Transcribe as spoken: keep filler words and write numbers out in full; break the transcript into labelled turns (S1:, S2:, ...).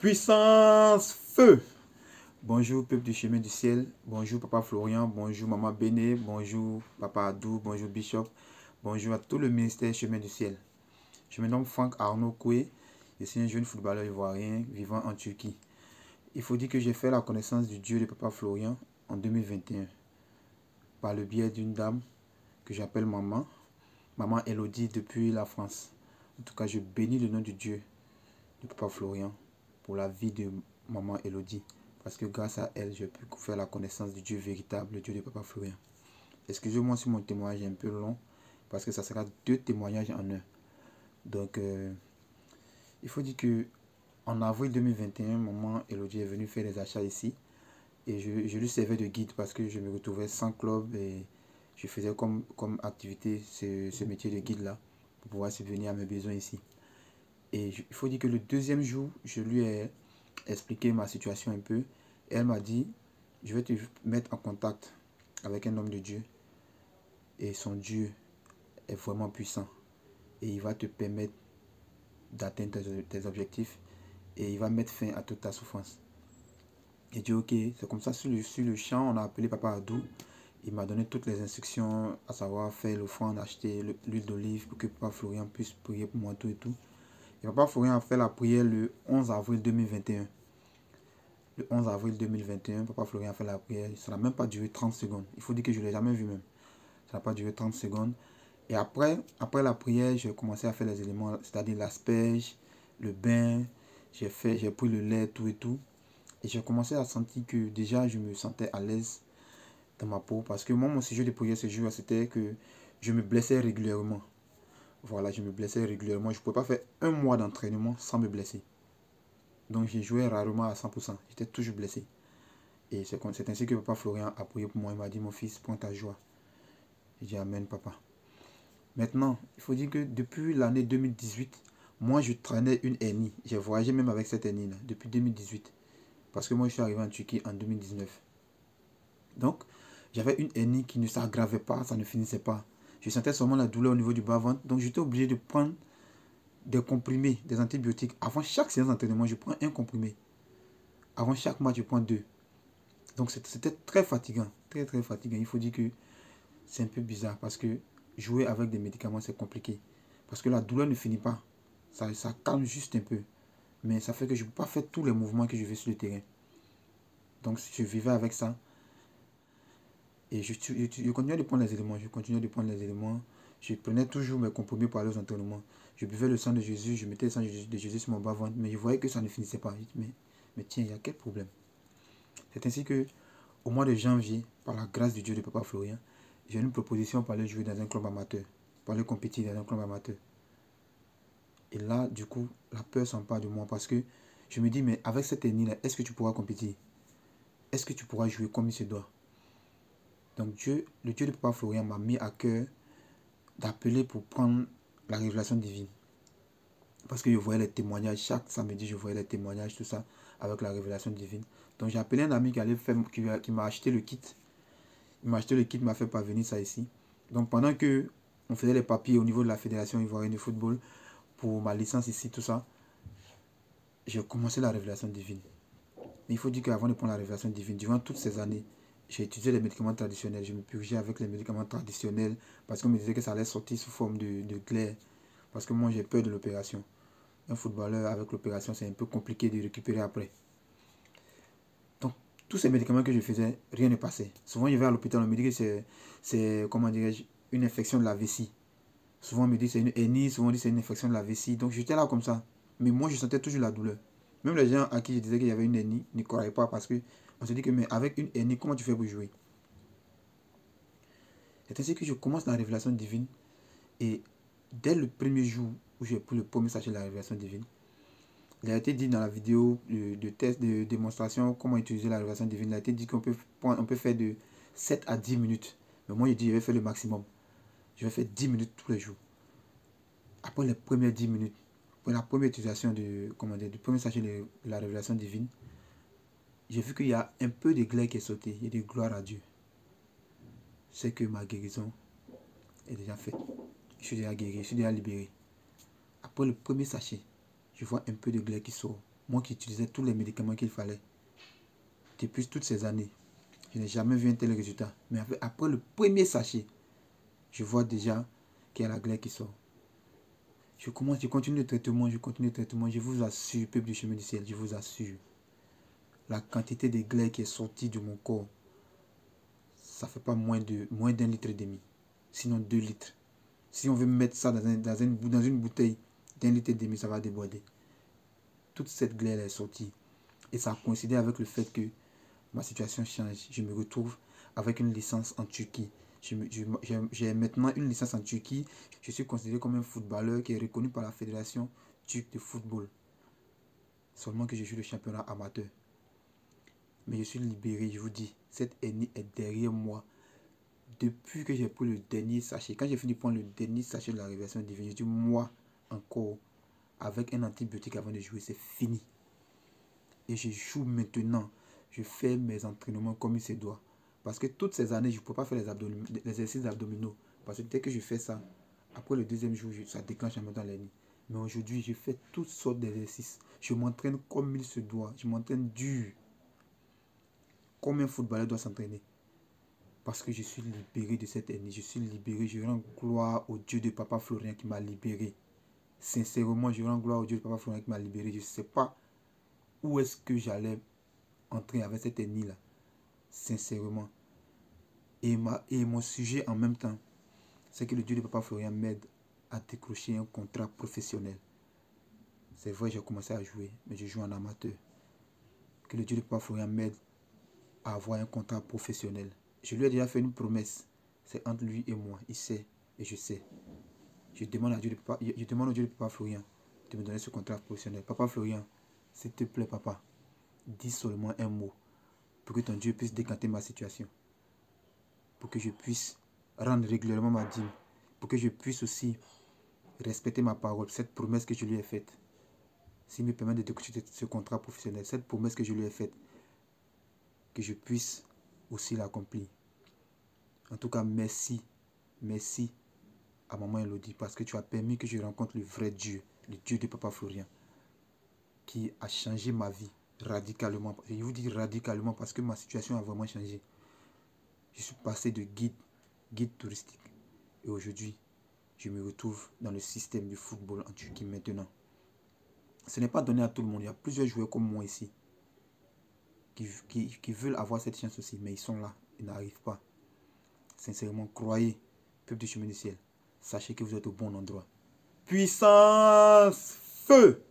S1: Puissance feu. Bonjour peuple du chemin du ciel, bonjour papa Florian, bonjour maman Béné, bonjour papa Adou, bonjour Bishop, bonjour à tout le ministère chemin du ciel. Je me nomme Franck Arnaud Koué, je suis un jeune footballeur ivoirien vivant en Turquie. Il faut dire que j'ai fait la connaissance du Dieu de papa Florian en deux mille vingt et un par le biais d'une dame que j'appelle maman, maman Elodie depuis la France. En tout cas, je bénis le nom du Dieu de papa Florian pour la vie de maman Elodie. Parce que grâce à elle, j'ai pu faire la connaissance du Dieu véritable, le Dieu de papa Florian. Excusez-moi si mon témoignage est un peu long, parce que ça sera deux témoignages en un. Donc, euh, il faut dire que en avril deux mille vingt et un, maman Elodie est venue faire des achats ici. Et je, je lui servais de guide parce que je me retrouvais sans club et je faisais comme, comme activité ce, ce métier de guide-là pour pouvoir subvenir à mes besoins ici. Et je, il faut dire que le deuxième jour, je lui ai expliqué ma situation un peu. Et elle m'a dit, je vais te mettre en contact avec un homme de Dieu. Et son Dieu est vraiment puissant. Et il va te permettre d'atteindre tes, tes objectifs. Et il va mettre fin à toute ta souffrance. J'ai dit ok, c'est comme ça sur le, sur le champ, on a appelé papa Adou. Il m'a donné toutes les instructions, à savoir faire l'offrande, acheter l'huile d'olive pour que papa Florian puisse prier pour moi, tout et tout. Et papa Florian a fait la prière le onze avril deux mille vingt et un. Le onze avril deux mille vingt et un, papa Florian a fait la prière. Ça n'a même pas duré trente secondes. Il faut dire que je ne l'ai jamais vu même. Ça n'a pas duré trente secondes. Et après, après la prière, j'ai commencé à faire les éléments, c'est-à-dire l'asperge, le bain. J'ai fait, j'ai pris le lait, tout et tout. Et j'ai commencé à sentir que déjà je me sentais à l'aise dans ma peau. Parce que moi, mon sujet de prière ce jour, c'était que je me blessais régulièrement. Voilà, je me blessais régulièrement. Je ne pouvais pas faire un mois d'entraînement sans me blesser. Donc j'ai joué rarement à cent pour cent. J'étais toujours blessé. Et c'est ainsi que papa Florian a prié pour moi. Il m'a dit, mon fils, prends ta joie. J'ai dit, amen papa. Maintenant, il faut dire que depuis l'année deux mille dix-huit, moi je traînais une hernie. J'ai voyagé même avec cette hernie-là depuis deux mille dix-huit. Parce que moi, je suis arrivé en Turquie en deux mille dix-neuf. Donc, j'avais une hernie qui ne s'aggravait pas, ça ne finissait pas. Je sentais seulement la douleur au niveau du bas-ventre. Donc, j'étais obligé de prendre des comprimés, des antibiotiques. Avant chaque séance d'entraînement, je prends un comprimé. Avant chaque match, je prends deux. Donc, c'était très fatigant. Très, très fatigant. Il faut dire que c'est un peu bizarre parce que jouer avec des médicaments, c'est compliqué. Parce que la douleur ne finit pas. Ça, ça calme juste un peu. Mais ça fait que je ne peux pas faire tous les mouvements que je veux sur le terrain. Donc, je vivais avec ça. Et je, je, je continuais de prendre les éléments. Je continuais de prendre les éléments. Je prenais toujours mes compromis pour aller aux entraînements. Je buvais le sang de Jésus. Je mettais le sang de Jésus, de Jésus sur mon bas-ventre. Mais je voyais que ça ne finissait pas. Je dis, mais, mais tiens, il y a quel problème? C'est ainsi que, au mois de janvier, par la grâce de Dieu de papa Florian, j'ai une proposition pour aller jouer dans un club amateur. Pour aller compétir dans un club amateur. Et là, du coup, la peur s'empare de moi parce que je me dis, mais avec cette hernie-là, est-ce que tu pourras compétir? Est-ce que tu pourras jouer comme il se doit? Donc Dieu, le Dieu de papa Florian m'a mis à cœur d'appeler pour prendre la révélation divine. Parce que je voyais les témoignages, chaque samedi je voyais les témoignages, tout ça, avec la révélation divine. Donc j'ai appelé un ami qui, allait faire, qui, qui m'a acheté le kit. Il m'a acheté le kit, m'a fait parvenir ça ici. Donc pendant que on faisait les papiers au niveau de la Fédération ivoirienne de football, pour ma licence ici, tout ça, j'ai commencé la révélation divine. Mais il faut dire qu'avant de prendre la révélation divine, durant toutes ces années, j'ai étudié les médicaments traditionnels. Je me purgeais avec les médicaments traditionnels parce qu'on me disait que ça allait sortir sous forme de, de glaire. Parce que moi, j'ai peur de l'opération. Un footballeur avec l'opération, c'est un peu compliqué de récupérer après. Donc, tous ces médicaments que je faisais, rien ne passait. Souvent, je vais à l'hôpital, on me dit que c'est, comment dirais-je, une infection de la vessie. Souvent, on me dit que c'est une hernie, souvent, on dit que c'est une infection de la vessie. Donc, j'étais là comme ça. Mais moi, je sentais toujours la douleur. Même les gens à qui je disais qu'il y avait une hernie ne croyaient pas parce que on se dit que mais avec une hernie, comment tu fais pour jouer? C'est ainsi que je commence la révélation divine. Et dès le premier jour où j'ai pris le premier sachet de la révélation divine, il a été dit dans la vidéo de, de test, de démonstration, comment utiliser la révélation divine. Il a été dit qu'on peut, on peut faire de sept à dix minutes. Mais moi, j'ai dit, je vais faire le maximum. Je vais faire dix minutes tous les jours. Après les premières dix minutes, pour la première utilisation de, comment dire, du premier sachet de la révélation divine, j'ai vu qu'il y a un peu de glaire qui est sauté. Il y a de gloire à Dieu. C'est que ma guérison est déjà faite. Je suis déjà guéri, je suis déjà libéré. Après le premier sachet, je vois un peu de glaire qui sort. Moi qui utilisais tous les médicaments qu'il fallait. Depuis toutes ces années, je n'ai jamais vu un tel résultat. Mais après le premier sachet, je vois déjà qu'il y a la glaire qui sort. Je commence, je continue le traitement, je continue le traitement. Je vous assure, peuple du chemin du ciel, je vous assure. La quantité de glaire qui est sortie de mon corps, ça ne fait pas moins de moins d'un litre et demi. Sinon deux litres. Si on veut mettre ça dans, un, dans, un, dans une bouteille d'un litre et demi, ça va déborder. Toute cette glaire est sortie. Et ça a coïncidé avec le fait que ma situation change. Je me retrouve avec une licence en Turquie. J'ai maintenant une licence en Turquie. Je suis considéré comme un footballeur qui est reconnu par la fédération turque de football. Seulement que je joue le championnat amateur. Mais je suis libéré, je vous dis. Cette hernie est derrière moi. Depuis que j'ai pris le dernier sachet, quand j'ai fini de prendre le dernier sachet de la révélation divine, je dis moi encore, avec un antibiotique avant de jouer, c'est fini. Et je joue maintenant. Je fais mes entraînements comme il se doit. Parce que toutes ces années, je ne peux pas faire les, abdominaux, les exercices abdominaux. Parce que dès que je fais ça, après le deuxième jour, je, ça déclenche en même temps l'hernie. Mais aujourd'hui, je fais toutes sortes d'exercices. Je m'entraîne comme il se doit. Je m'entraîne dur. Comme un footballeur doit s'entraîner. Parce que je suis libéré de cette hernie. Je suis libéré. Je rends gloire au Dieu de Papa Florian qui m'a libéré. Sincèrement, je rends gloire au Dieu de Papa Florian qui m'a libéré. Je ne sais pas où est-ce que j'allais entrer avec cette hernie là. Sincèrement. Et, ma, et mon sujet en même temps, c'est que le Dieu de Papa Florian m'aide à décrocher un contrat professionnel. C'est vrai, j'ai commencé à jouer, mais je joue en amateur. Que le Dieu de Papa Florian m'aide à avoir un contrat professionnel. Je lui ai déjà fait une promesse. C'est entre lui et moi. Il sait et je sais. Je demande, à Dieu de Papa, je demande au Dieu de Papa Florian de me donner ce contrat professionnel. Papa Florian, s'il te plaît, papa, dis seulement un mot pour que ton Dieu puisse décanter ma situation. Pour que je puisse rendre régulièrement ma dîme. Pour que je puisse aussi respecter ma parole, cette promesse que je lui ai faite. S'il me permet de décrocher ce contrat professionnel, cette promesse que je lui ai faite, que je puisse aussi l'accomplir. En tout cas, merci, merci à maman Elodie parce que tu as permis que je rencontre le vrai Dieu, le Dieu de Papa Florian, qui a changé ma vie radicalement. Je vous dis radicalement parce que ma situation a vraiment changé. Je suis passé de guide, guide touristique et aujourd'hui, je me retrouve dans le système du football en Turquie maintenant. Ce n'est pas donné à tout le monde. Il y a plusieurs joueurs comme moi ici qui, qui, qui veulent avoir cette chance aussi, mais ils sont là, ils n'arrivent pas. Sincèrement, croyez, peuple du chemin du ciel, sachez que vous êtes au bon endroit. Puissance, feu!